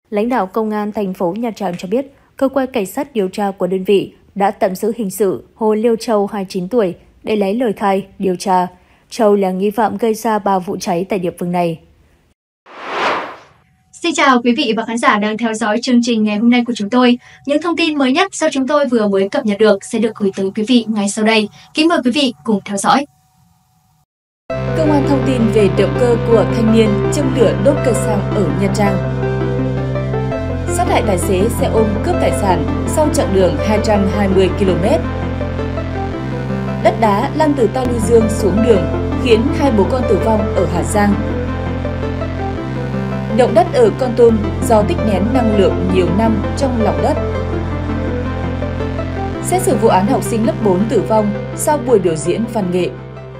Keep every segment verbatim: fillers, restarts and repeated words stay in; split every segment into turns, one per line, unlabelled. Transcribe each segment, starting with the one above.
Lãnh đạo Công an thành phố Nha Trang cho biết, cơ quan cảnh sát điều tra của đơn vị đã tạm giữ hình sự Hồ Liêu Châu, hai mươi chín tuổi, để lấy lời khai, điều tra. Châu là nghi phạm gây ra ba vụ cháy tại địa phương này.
Xin chào quý vị và khán giả đang theo dõi chương trình ngày hôm nay của chúng tôi. Những thông tin mới nhất do chúng tôi vừa mới cập nhật được sẽ được gửi tới quý vị ngay sau đây. Kính mời quý vị cùng theo dõi.
Công an thông tin về động cơ của thanh niên châm lửa đốt cây xăng ở Nha Trang. Sát hại tài xế xe ôm cướp tài sản sau chặng đường hai trăm hai mươi ki lô mét. Đất đá lăn từ ta luy dương xuống đường khiến hai bố con tử vong ở Hà Giang. Động đất ở Kon Tum do tích nén năng lượng nhiều năm trong lòng đất. Xét xử vụ án học sinh lớp bốn tử vong sau buổi biểu diễn văn nghệ.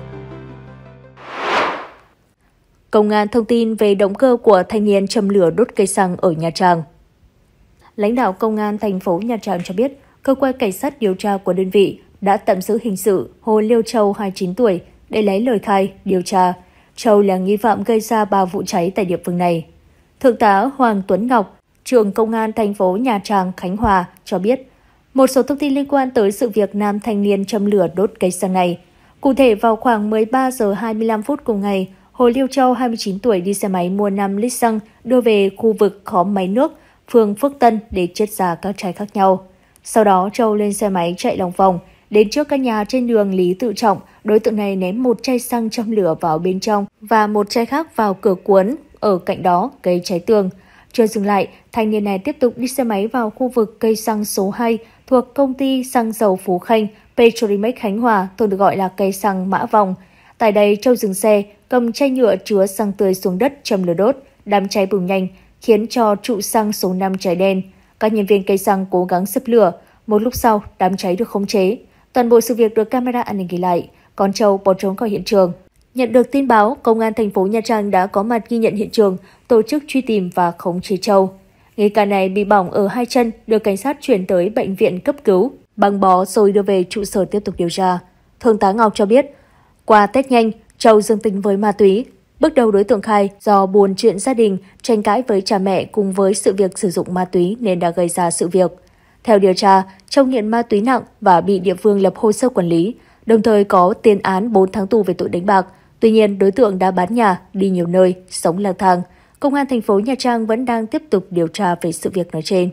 Công an thông tin về động cơ của thanh niên châm lửa đốt cây xăng ở Nha Trang. Lãnh đạo Công an thành phố Nha Trang cho biết, cơ quan cảnh sát điều tra của đơn vị đã tạm giữ hình sự Hồ Liêu Châu, hai mươi chín tuổi, để lấy lời khai, điều tra. Châu là nghi phạm gây ra ba vụ cháy tại địa phương này. Thượng tá Hoàng Tuấn Ngọc, trưởng Công an thành phố Nha Trang, Khánh Hòa cho biết, một số thông tin liên quan tới sự việc nam thanh niên châm lửa đốt cây xăng này. Cụ thể, vào khoảng mười ba giờ hai mươi lăm phút cùng ngày, Hồ Liêu Châu, hai mươi chín tuổi, đi xe máy mua năm lít xăng đưa về khu vực khóm Máy Nước, phường Phước Tân để chiết ra các chai khác nhau. Sau đó, Châu lên xe máy chạy lòng vòng, đến trước căn nhà trên đường Lý Tự Trọng, đối tượng này ném một chai xăng châm lửa vào bên trong và một chai khác vào cửa cuốn ở cạnh đó gây cháy tường. Chưa dừng lại, thanh niên này tiếp tục đi xe máy vào khu vực cây xăng số hai thuộc công ty xăng dầu Phú Khanh, Petrolimex Khánh Hòa, thường được gọi là cây xăng Mã Vòng. Tại đây, Châu dừng xe, cầm chai nhựa chứa xăng tươi xuống đất châm lửa đốt. Đám cháy bùng nhanh, khiến cho trụ xăng số năm cháy đen. Các nhân viên cây xăng cố gắng dập lửa. Một lúc sau, đám cháy được khống chế. Toàn bộ sự việc được camera an ninh ghi lại, còn Châu bỏ trốn khỏi hiện trường. Nhận được tin báo, Công an thành phố Nha Trang đã có mặt ghi nhận hiện trường, tổ chức truy tìm và khống chế Châu. Nghi can này bị bỏng ở hai chân, được cảnh sát chuyển tới bệnh viện cấp cứu, băng bó rồi đưa về trụ sở tiếp tục điều tra. Thượng tá Ngọc cho biết, qua test nhanh, Châu dương tính với ma túy. Bước đầu đối tượng khai do buồn chuyện gia đình, tranh cãi với cha mẹ cùng với sự việc sử dụng ma túy nên đã gây ra sự việc. Theo điều tra, Châu nghiện ma túy nặng và bị địa phương lập hồ sơ quản lý, đồng thời có tiền án bốn tháng tù về tội đánh bạc. Tuy nhiên, đối tượng đã bán nhà, đi nhiều nơi, sống lang thang. Công an thành phố Nha Trang vẫn đang tiếp tục điều tra về sự việc nói trên.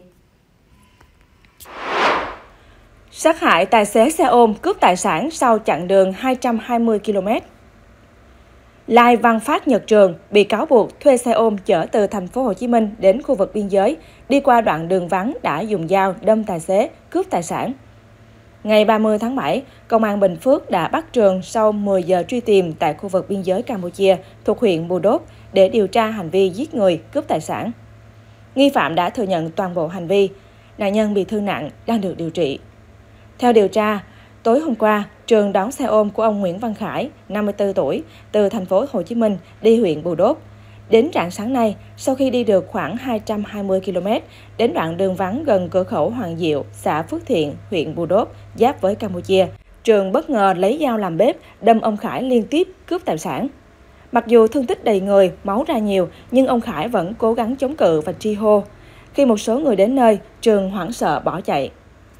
Sát hại tài xế xe ôm cướp tài sản sau chặng đường hai trăm hai mươi ki lô mét. Lai Văn Phát Nhật Trường bị cáo buộc thuê xe ôm chở từ thành phố Hồ Chí Minh đến khu vực biên giới, đi qua đoạn đường vắng đã dùng dao đâm tài xế, cướp tài sản. Ngày ba mươi tháng bảy, Công an Bình Phước đã bắt Trường sau mười giờ truy tìm tại khu vực biên giới Campuchia thuộc huyện Bù Đốp để điều tra hành vi giết người, cướp tài sản. Nghi phạm đã thừa nhận toàn bộ hành vi, nạn nhân bị thương nặng đang được điều trị. Theo điều tra, tối hôm qua, Trường đón xe ôm của ông Nguyễn Văn Khải, năm mươi tư tuổi, từ thành phố Hồ Chí Minh đi huyện Bù Đốp. Đến rạng sáng nay, sau khi đi được khoảng hai trăm hai mươi ki lô mét, đến đoạn đường vắng gần cửa khẩu Hoàng Diệu, xã Phước Thiện, huyện Bù Đốp, giáp với Campuchia, Trường bất ngờ lấy dao làm bếp, đâm ông Khải liên tiếp cướp tài sản. Mặc dù thương tích đầy người, máu ra nhiều, nhưng ông Khải vẫn cố gắng chống cự và tri hô. Khi một số người đến nơi, Trường hoảng sợ bỏ chạy.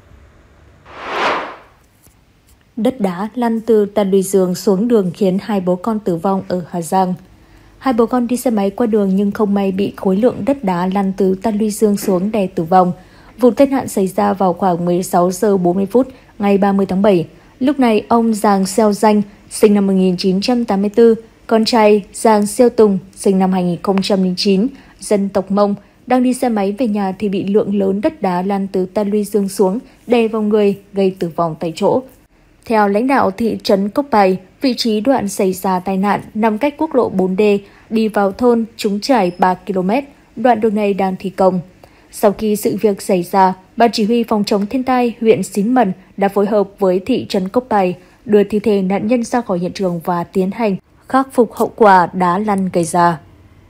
Đất đá lăn từ ta luy dương xuống đường khiến hai bố con tử vong ở Hà Giang. Hai bố con đi xe máy qua đường nhưng không may bị khối lượng đất đá lăn từ ta luy dương xuống đè tử vong. Vụ tai nạn xảy ra vào khoảng mười sáu giờ bốn mươi phút ngày ba mươi tháng bảy. Lúc này ông Giàng Xeo Danh, sinh năm một nghìn chín trăm tám mươi tư, con trai Giàng Xeo Tùng, sinh năm hai nghìn không trăm lẻ chín, dân tộc Mông, đang đi xe máy về nhà thì bị lượng lớn đất đá lăn từ ta luy dương xuống đè vào người, gây tử vong tại chỗ. Theo lãnh đạo thị trấn Cốc Bài, vị trí đoạn xảy ra tai nạn nằm cách quốc lộ bốn D đi vào thôn Trúng Trải ba ki lô mét, đoạn đường này đang thi công. Sau khi sự việc xảy ra, Ban Chỉ huy Phòng chống thiên tai huyện Xín Mần đã phối hợp với thị trấn Cốc Bài đưa thi thể nạn nhân ra khỏi hiện trường và tiến hành khắc phục hậu quả đá lăn gây ra.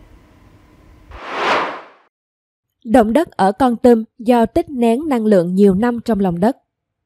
Động đất ở Kon Tum do tích nén năng lượng nhiều năm trong lòng đất.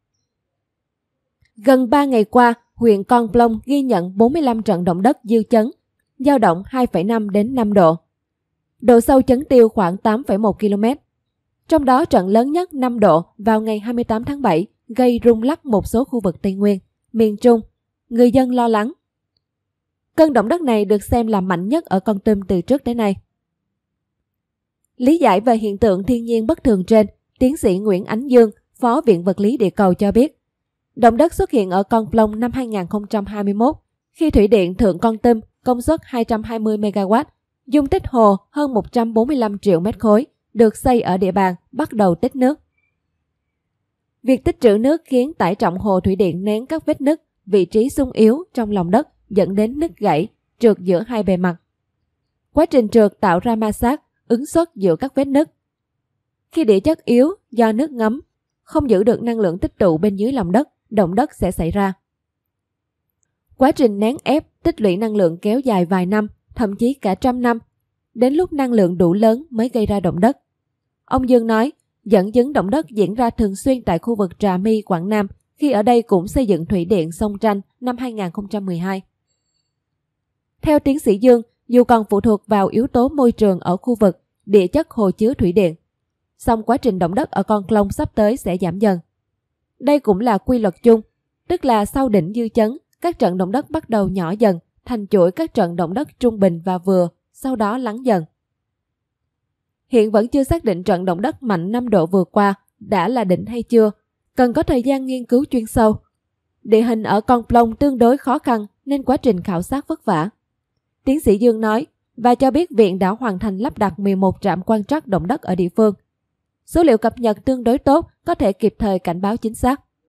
Gần ba ngày qua, huyện Con Plong ghi nhận bốn mươi lăm trận động đất dư chấn, dao động hai phẩy năm đến năm độ. độ sâu chấn tiêu khoảng tám phẩy một ki lô mét. Trong đó trận lớn nhất năm độ vào ngày hai mươi tám tháng bảy gây rung lắc một số khu vực Tây Nguyên, miền Trung. Người dân lo lắng. Cơn động đất này được xem là mạnh nhất ở Kon Tum từ trước tới nay. Lý giải về hiện tượng thiên nhiên bất thường trên, tiến sĩ Nguyễn Ánh Dương, Phó Viện Vật lý Địa cầu cho biết, động đất xuất hiện ở Con Plong năm hai nghìn không trăm hai mươi mốt, khi thủy điện Thượng Kon Tum công suất hai trăm hai mươi mê ga oát, dung tích hồ hơn một trăm bốn mươi lăm triệu mét khối, được xây ở địa bàn bắt đầu tích nước. Việc tích trữ nước khiến tải trọng hồ thủy điện nén các vết nứt, vị trí xung yếu trong lòng đất dẫn đến nứt gãy, trượt giữa hai bề mặt. Quá trình trượt tạo ra ma sát, ứng suất giữa các vết nứt. Khi địa chất yếu do nước ngấm, không giữ được năng lượng tích tụ bên dưới lòng đất, động đất sẽ xảy ra. Quá trình nén ép tích lũy năng lượng kéo dài vài năm, thậm chí cả trăm năm, đến lúc năng lượng đủ lớn mới gây ra động đất. Ông Dương nói, dẫn chứng động đất diễn ra thường xuyên tại khu vực Trà My, Quảng Nam, khi ở đây cũng xây dựng thủy điện sông Tranh năm hai nghìn không trăm mười hai. Theo tiến sĩ Dương, dù còn phụ thuộc vào yếu tố môi trường ở khu vực, địa chất hồ chứa thủy điện, song quá trình động đất ở Con Plong sắp tới sẽ giảm dần. Đây cũng là quy luật chung, tức là sau đỉnh dư chấn, các trận động đất bắt đầu nhỏ dần, thành chuỗi các trận động đất trung bình và vừa, sau đó lắng dần. Hiện vẫn chưa xác định trận động đất mạnh năm độ vừa qua đã là đỉnh hay chưa, cần có thời gian nghiên cứu chuyên sâu. Địa hình ở Con Plong tương đối khó khăn nên quá trình khảo sát vất vả. Tiến sĩ Dương nói, và cho biết viện đã hoàn thành lắp đặt mười một trạm quan trắc động đất ở địa phương. Số liệu cập nhật tương đối tốt, có thể kịp thời cảnh báo chính xác.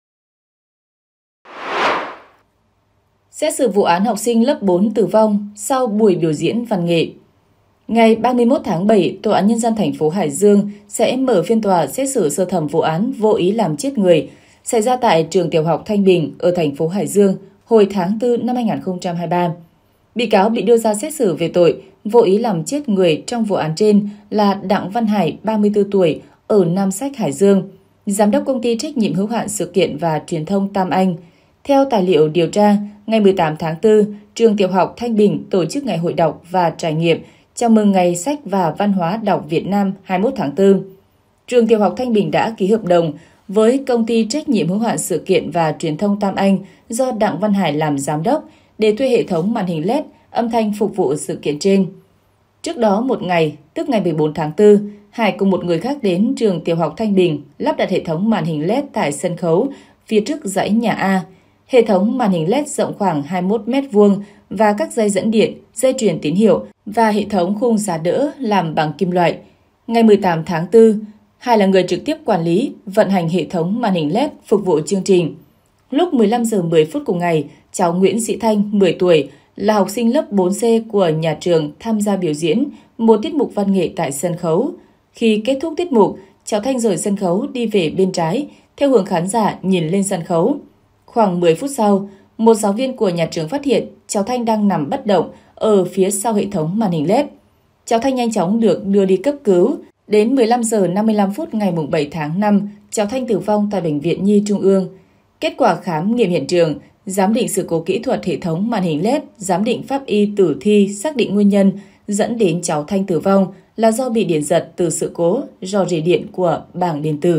Xét xử vụ án học sinh lớp bốn tử vong sau buổi biểu diễn văn nghệ. Ngày ba mươi mốt tháng bảy, Tòa án Nhân dân thành phố Hải Dương sẽ mở phiên tòa xét xử sơ thẩm vụ án vô ý làm chết người xảy ra tại trường tiểu học Thanh Bình ở thành phố Hải Dương hồi tháng tư năm hai nghìn không trăm hai mươi ba. Bị cáo bị đưa ra xét xử về tội vô ý làm chết người trong vụ án trên là Đặng Văn Hải, ba mươi tư tuổi, ở Nam Sách, Hải Dương, giám đốc công ty trách nhiệm hữu hạn sự kiện và truyền thông Tam Anh. Theo tài liệu điều tra, ngày mười tám tháng tư, trường tiểu học Thanh Bình tổ chức ngày hội đọc và trải nghiệm chào mừng Ngày Sách và Văn hóa đọc Việt Nam hai mươi mốt tháng tư. Trường tiểu học Thanh Bình đã ký hợp đồng với công ty trách nhiệm hữu hạn sự kiện và truyền thông Tam Anh do Đặng Văn Hải làm giám đốc để thuê hệ thống màn hình led âm thanh phục vụ sự kiện trên. Trước đó một ngày, tức ngày mười bốn tháng tư, Hải cùng một người khác đến trường tiểu học Thanh Bình lắp đặt hệ thống màn hình led tại sân khấu phía trước dãy nhà A. Hệ thống màn hình led rộng khoảng hai mươi mốt mét vuông và các dây dẫn điện, dây truyền tín hiệu và hệ thống khung giá đỡ làm bằng kim loại. Ngày mười tám tháng tư, Hải là người trực tiếp quản lý, vận hành hệ thống màn hình led phục vụ chương trình. Lúc mười lăm giờ mười phút cùng ngày, cháu Nguyễn Sĩ Thanh, mười tuổi, là học sinh lớp bốn C của nhà trường tham gia biểu diễn một tiết mục văn nghệ tại sân khấu. Khi kết thúc tiết mục, cháu Thanh rời sân khấu đi về bên trái, theo hướng khán giả nhìn lên sân khấu. Khoảng mười phút sau, một giáo viên của nhà trường phát hiện cháu Thanh đang nằm bất động ở phía sau hệ thống màn hình led. Cháu Thanh nhanh chóng được đưa đi cấp cứu. Đến mười lăm giờ năm mươi lăm phút ngày bảy tháng năm, cháu Thanh tử vong tại Bệnh viện Nhi Trung ương. Kết quả khám nghiệm hiện trường, giám định sự cố kỹ thuật hệ thống màn hình led, giám định pháp y tử thi xác định nguyên nhân dẫn đến cháu Thanh tử vong là do bị điện giật từ sự cố rò rỉ điện của bảng điện tử.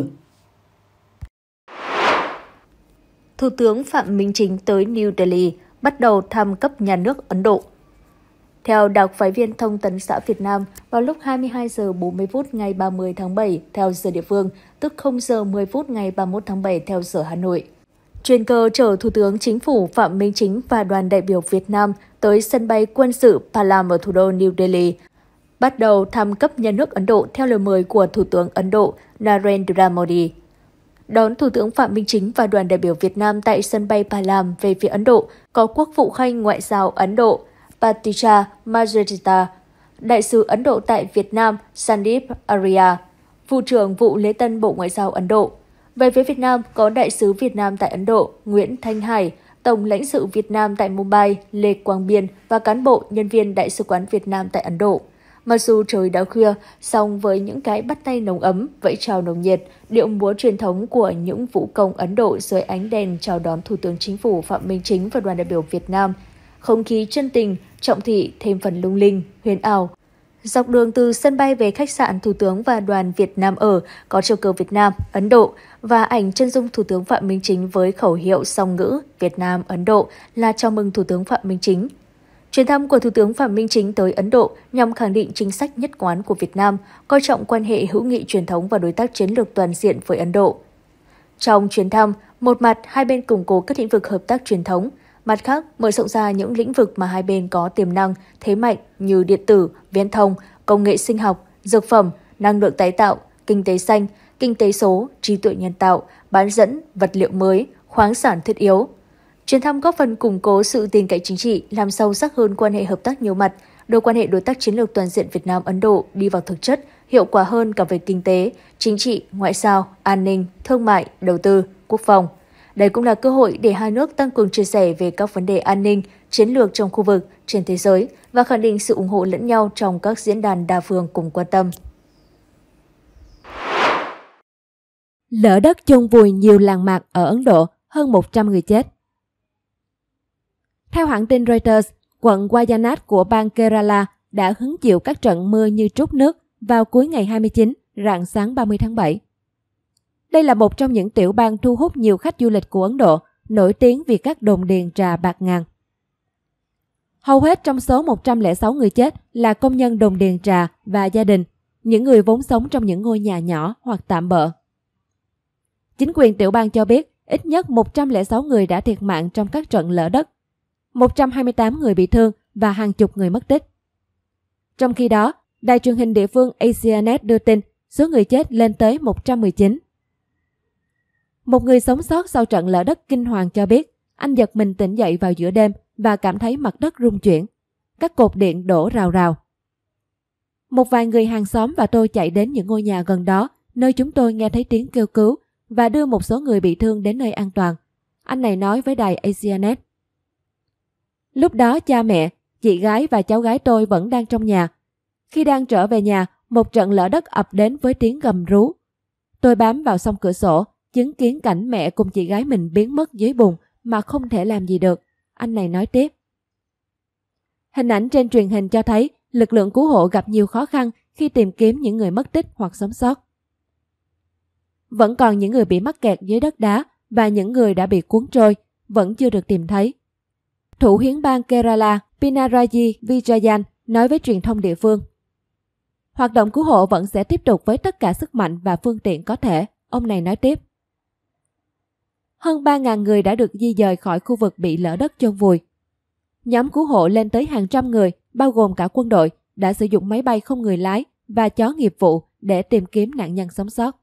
Thủ tướng Phạm Minh Chính tới New Delhi bắt đầu thăm cấp nhà nước Ấn Độ. Theo đặc phái viên Thông tấn xã Việt Nam, vào lúc hai mươi hai giờ bốn mươi phút ngày ba mươi tháng bảy theo giờ địa phương, tức không giờ mười phút ngày ba mươi mốt tháng bảy theo giờ Hà Nội, chuyên cơ chở Thủ tướng Chính phủ Phạm Minh Chính và đoàn đại biểu Việt Nam tới sân bay quân sự Palam ở thủ đô New Delhi, bắt đầu thăm cấp nhà nước Ấn Độ theo lời mời của Thủ tướng Ấn Độ Narendra Modi. Đón Thủ tướng Phạm Minh Chính và đoàn đại biểu Việt Nam tại sân bay Palam về phía Ấn Độ có Quốc vụ Khanh Ngoại giao Ấn Độ Patricia Margherita, Đại sứ Ấn Độ tại Việt Nam Sandeep Arya, Vụ trưởng Vụ Lễ tân Bộ Ngoại giao Ấn Độ. Về phía Việt Nam có Đại sứ Việt Nam tại Ấn Độ Nguyễn Thanh Hải, Tổng lãnh sự Việt Nam tại Mumbai Lê Quang Biên và cán bộ nhân viên Đại sứ quán Việt Nam tại Ấn Độ. Mặc dù trời đã khuya, song với những cái bắt tay nồng ấm, vẫy chào nồng nhiệt, điệu múa truyền thống của những vũ công Ấn Độ dưới ánh đèn chào đón Thủ tướng Chính phủ Phạm Minh Chính và đoàn đại biểu Việt Nam, không khí chân tình, trọng thị thêm phần lung linh, huyền ảo. Dọc đường từ sân bay về khách sạn Thủ tướng và đoàn Việt Nam ở có treo cờ Việt Nam, Ấn Độ và ảnh chân dung Thủ tướng Phạm Minh Chính với khẩu hiệu song ngữ Việt Nam, Ấn Độ là chào mừng Thủ tướng Phạm Minh Chính. Chuyến thăm của Thủ tướng Phạm Minh Chính tới Ấn Độ nhằm khẳng định chính sách nhất quán của Việt Nam, coi trọng quan hệ hữu nghị truyền thống và đối tác chiến lược toàn diện với Ấn Độ. Trong chuyến thăm, một mặt hai bên củng cố các lĩnh vực hợp tác truyền thống, mặt khác mở rộng ra những lĩnh vực mà hai bên có tiềm năng, thế mạnh như điện tử, viễn thông, công nghệ sinh học, dược phẩm, năng lượng tái tạo, kinh tế xanh, kinh tế số, trí tuệ nhân tạo, bán dẫn, vật liệu mới, khoáng sản thiết yếu. Chuyến thăm góp phần củng cố sự tin cậy chính trị, làm sâu sắc hơn quan hệ hợp tác nhiều mặt, đưa quan hệ đối tác chiến lược toàn diện Việt Nam-Ấn Độ đi vào thực chất, hiệu quả hơn cả về kinh tế, chính trị, ngoại giao, an ninh, thương mại, đầu tư, quốc phòng. Đây cũng là cơ hội để hai nước tăng cường chia sẻ về các vấn đề an ninh, chiến lược trong khu vực, trên thế giới và khẳng định sự ủng hộ lẫn nhau trong các diễn đàn đa phương cùng quan tâm.
Lở đất chôn vùi nhiều làng mạc ở Ấn Độ, hơn một trăm người chết. Theo hãng tin Reuters, quận Wayanad của bang Kerala đã hứng chịu các trận mưa như trút nước vào cuối ngày hai mươi chín, rạng sáng ba mươi tháng bảy. Đây là một trong những tiểu bang thu hút nhiều khách du lịch của Ấn Độ, nổi tiếng vì các đồn điền trà bạc ngàn. Hầu hết trong số một trăm lẻ sáu người chết là công nhân đồn điền trà và gia đình, những người vốn sống trong những ngôi nhà nhỏ hoặc tạm bợ. Chính quyền tiểu bang cho biết ít nhất một trăm lẻ sáu người đã thiệt mạng trong các trận lở đất, một trăm hai mươi tám người bị thương và hàng chục người mất tích. Trong khi đó, đài truyền hình địa phương Asianet đưa tin số người chết lên tới một trăm mười chín. Một người sống sót sau trận lở đất kinh hoàng cho biết anh giật mình tỉnh dậy vào giữa đêm và cảm thấy mặt đất rung chuyển. Các cột điện đổ rào rào. Một vài người hàng xóm và tôi chạy đến những ngôi nhà gần đó, nơi chúng tôi nghe thấy tiếng kêu cứu và đưa một số người bị thương đến nơi an toàn. Anh này nói với đài Asianet. Lúc đó cha mẹ, chị gái và cháu gái tôi vẫn đang trong nhà. Khi đang trở về nhà, một trận lở đất ập đến với tiếng gầm rú. Tôi bám vào song cửa sổ, chứng kiến cảnh mẹ cùng chị gái mình biến mất dưới bùn mà không thể làm gì được. Anh này nói tiếp. Hình ảnh trên truyền hình cho thấy lực lượng cứu hộ gặp nhiều khó khăn khi tìm kiếm những người mất tích hoặc sống sót. Vẫn còn những người bị mắc kẹt dưới đất đá và những người đã bị cuốn trôi, vẫn chưa được tìm thấy. Thủ hiến bang Kerala Pinarayi Vijayan nói với truyền thông địa phương. Hoạt động cứu hộ vẫn sẽ tiếp tục với tất cả sức mạnh và phương tiện có thể, ông này nói tiếp. Hơn ba nghìn người đã được di dời khỏi khu vực bị lở đất chôn vùi. Nhóm cứu hộ lên tới hàng trăm người, bao gồm cả quân đội, đã sử dụng máy bay không người lái và chó nghiệp vụ để tìm kiếm nạn nhân sống sót.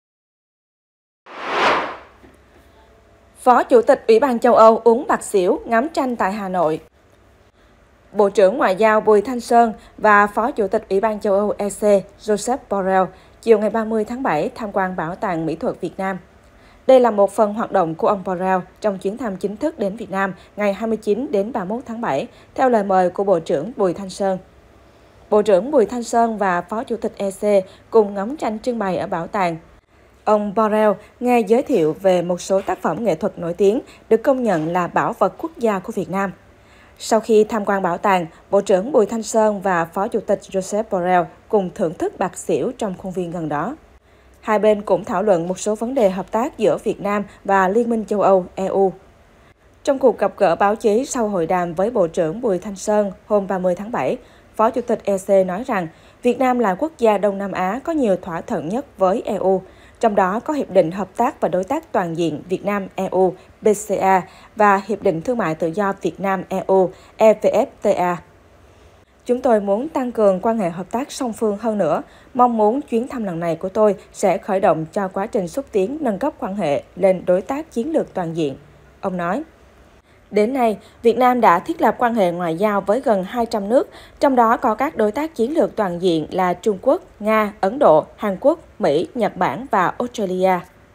Phó Chủ tịch Ủy ban châu Âu uống bạc xỉu ngắm tranh tại Hà Nội. Bộ trưởng Ngoại giao Bùi Thanh Sơn và Phó Chủ tịch Ủy ban châu Âu E C Josep Borrell chiều ngày ba mươi tháng bảy tham quan Bảo tàng Mỹ thuật Việt Nam. Đây là một phần hoạt động của ông Borrell trong chuyến thăm chính thức đến Việt Nam ngày hai mươi chín đến ba mươi mốt tháng bảy, theo lời mời của Bộ trưởng Bùi Thanh Sơn. Bộ trưởng Bùi Thanh Sơn và Phó Chủ tịch E C cùng ngắm tranh trưng bày ở bảo tàng. Ông Borrell nghe giới thiệu về một số tác phẩm nghệ thuật nổi tiếng được công nhận là bảo vật quốc gia của Việt Nam. Sau khi tham quan bảo tàng, Bộ trưởng Bùi Thanh Sơn và Phó Chủ tịch Josep Borrell cùng thưởng thức bạc xỉu trong khuôn viên gần đó. Hai bên cũng thảo luận một số vấn đề hợp tác giữa Việt Nam và Liên minh châu Âu E U. Trong cuộc gặp gỡ báo chí sau hội đàm với Bộ trưởng Bùi Thanh Sơn hôm ba mươi tháng bảy, Phó Chủ tịch E C nói rằng Việt Nam là quốc gia Đông Nam Á có nhiều thỏa thuận nhất với E U, trong đó có Hiệp định Hợp tác và Đối tác Toàn diện Việt Nam-E U B C A và Hiệp định Thương mại Tự do Việt Nam-E U E V F T A. Chúng tôi muốn tăng cường quan hệ hợp tác song phương hơn nữa, mong muốn chuyến thăm lần này của tôi sẽ khởi động cho quá trình xúc tiến nâng cấp quan hệ lên đối tác chiến lược toàn diện, ông nói. Đến nay, Việt Nam đã thiết lập quan hệ ngoại giao với gần hai trăm nước, trong đó có các đối tác chiến lược toàn diện là Trung Quốc, Nga, Ấn Độ, Hàn Quốc, Mỹ, Nhật Bản và Australia.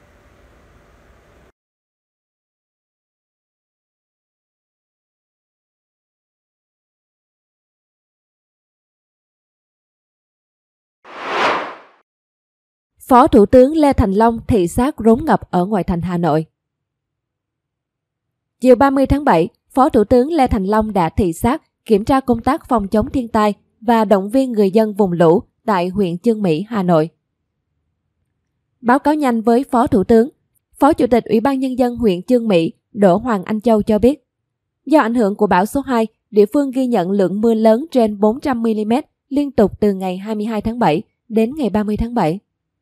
Phó Thủ tướng Lê Thành Long thị sát rốn ngập ở ngoại thành Hà Nội. Chiều ba mươi tháng bảy, Phó Thủ tướng Lê Thành Long đã thị sát, kiểm tra công tác phòng chống thiên tai và động viên người dân vùng lũ tại huyện Chương Mỹ, Hà Nội. Báo cáo nhanh với Phó Thủ tướng, Phó Chủ tịch Ủy ban Nhân dân huyện Chương Mỹ Đỗ Hoàng Anh Châu cho biết, do ảnh hưởng của bão số hai, địa phương ghi nhận lượng mưa lớn trên bốn trăm mi-li-mét liên tục từ ngày hai mươi hai tháng bảy đến ngày ba mươi tháng bảy.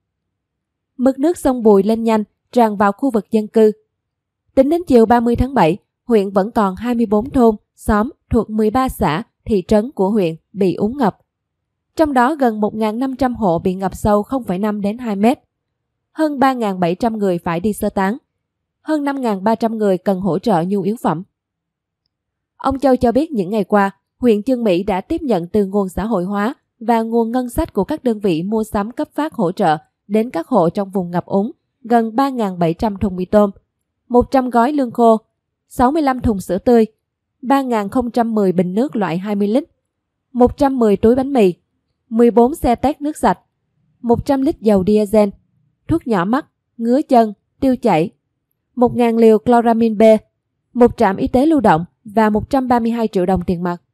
Mực nước sông Bùi lên nhanh, tràn vào khu vực dân cư. Tính đến chiều ba mươi tháng bảy, huyện vẫn còn hai mươi bốn thôn, xóm thuộc mười ba xã, thị trấn của huyện bị úng ngập. Trong đó gần một nghìn năm trăm hộ bị ngập sâu không phẩy năm đến hai mét. Hơn ba nghìn bảy trăm người phải đi sơ tán. Hơn năm nghìn ba trăm người cần hỗ trợ nhu yếu phẩm. Ông Châu cho biết những ngày qua, huyện Chương Mỹ đã tiếp nhận từ nguồn xã hội hóa và nguồn ngân sách của các đơn vị mua sắm cấp phát hỗ trợ đến các hộ trong vùng ngập úng gần ba nghìn bảy trăm thùng mì tôm, một trăm gói lương khô, sáu mươi lăm thùng sữa tươi, ba nghìn không trăm mười bình nước loại hai mươi lít, một trăm mười túi bánh mì, mười bốn xe tét nước sạch, một trăm lít dầu diesel, thuốc nhỏ mắt, ngứa chân, tiêu chảy, một nghìn liều chloramin B, một trạm y tế lưu động và một trăm ba mươi hai triệu đồng tiền mặt.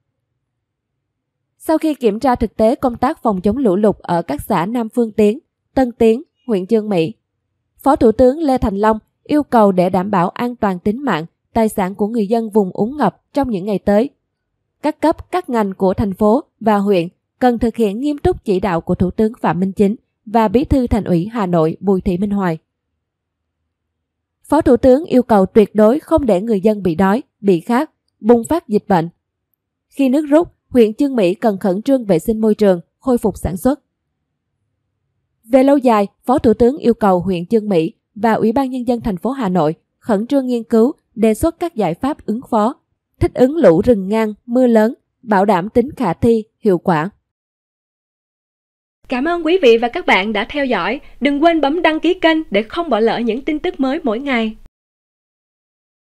Sau khi kiểm tra thực tế công tác phòng chống lũ lụt ở các xã Nam Phương Tiến, Tân Tiến, huyện Chương Mỹ, Phó Thủ tướng Lê Thành Long yêu cầu để đảm bảo an toàn tính mạng, tài sản của người dân vùng úng ngập trong những ngày tới. Các cấp, các ngành của thành phố và huyện cần thực hiện nghiêm túc chỉ đạo của Thủ tướng Phạm Minh Chính và Bí thư Thành ủy Hà Nội Bùi Thị Minh Hoài. Phó Thủ tướng yêu cầu tuyệt đối không để người dân bị đói, bị khát, bùng phát dịch bệnh. Khi nước rút, huyện Chương Mỹ cần khẩn trương vệ sinh môi trường, khôi phục sản xuất. Về lâu dài, Phó Thủ tướng yêu cầu huyện Chương Mỹ và Ủy ban Nhân dân thành phố Hà Nội khẩn trương nghiên cứu, đề xuất các giải pháp ứng phó, thích ứng lũ rừng ngang, mưa lớn, bảo đảm tính khả thi, hiệu quả.
Cảm ơn quý vị và các bạn đã theo dõi. Đừng quên bấm đăng ký kênh để không bỏ lỡ những tin tức mới mỗi ngày.